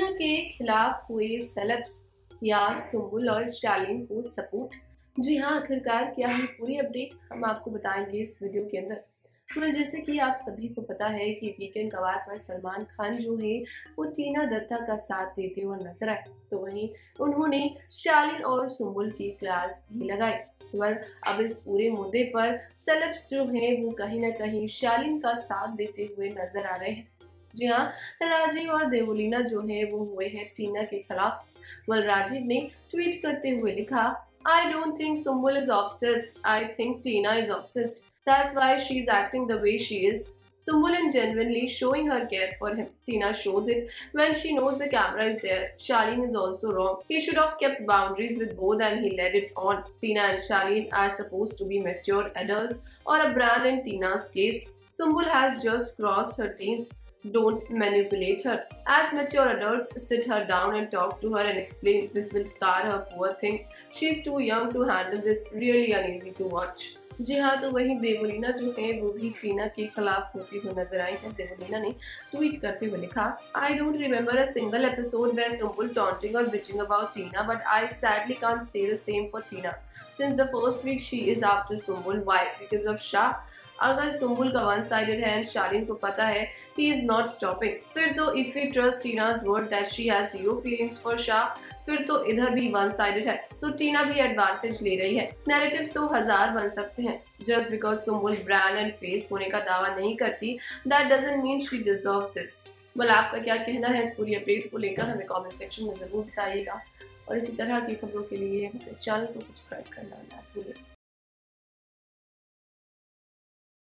टीना के खिलाफ हुए सेलेब्स या सुम्बुल और शालीन को सपोर्ट। जी हाँ, आखिरकार क्या है पूरी अपडेट हम आपको बताएंगे इस वीडियो के अंदर। जैसे कि आप सभी को पता है कि वीकेंड कवार पर सलमान खान जो है वो टीना दत्ता का साथ देते हुए नजर आए, तो वहीं उन्होंने शालीन और सुम्बुल की क्लास भी लगाई। वेल, अब इस पूरे मुद्दे पर सेलेब्स जो है वो कहीं ना कहीं शालीन का साथ देते हुए नजर आ रहे हैं। जी हाँ, राजीव और देवोलीना जो है वो हुए हैं टीना के खिलाफ। वल राजीव ने ट्वीट करते हुए लिखा, I don't think Sumbul is obsessed, I think Tina is obsessed, that's why she is acting the way she is. Sumbul is genuinely showing her care for him. Tina shows it when she knows the camera is there. Charlene is also wrong. He should have kept boundaries with both and he let it on. Tina and Charlene are supposed to be mature adults, or a brand in Tina's case. Sumbul has just crossed her teens. Don't manipulate her. As mature adults, sit her down and talk to her and explain. This will scar her, poor thing. She's too young to handle this. Really uneasy to watch. जी हाँ, तो वहीं देवोलीना जो है वो भी टीना के खिलाफ होती हुई नजर आई है। देवोलीना ने ट्वीट करते हुए लिखा, I don't remember a single episode where Sumbul taunting or bitching about Tina, but I sadly can't say the same for Tina. Since the first week she is after Sumbul. Why? Because of Shah. अगर सुम्बुल का one sided है and Shalin को पता है he is not stopping, फिर तो if you trust Tina's word that she has zero feelings for Shah, फिर तो इधर भी वन साइडेड है। सो टीना भी एडवांटेज ले रही है। नैरेटिव्स तो हजार बन सकते हैं। Just because Sumbul brand and face होने का दावा नहीं करती, that doesn't mean she deserves this. well, आपका क्या कहना है इस पूरी अपडेट को लेकर हमें कमेंट सेक्शन में जरूर बताइएगा, और इसी तरह की खबरों के लिए हमारे चैनल को सब्सक्राइब करना ना भूलें।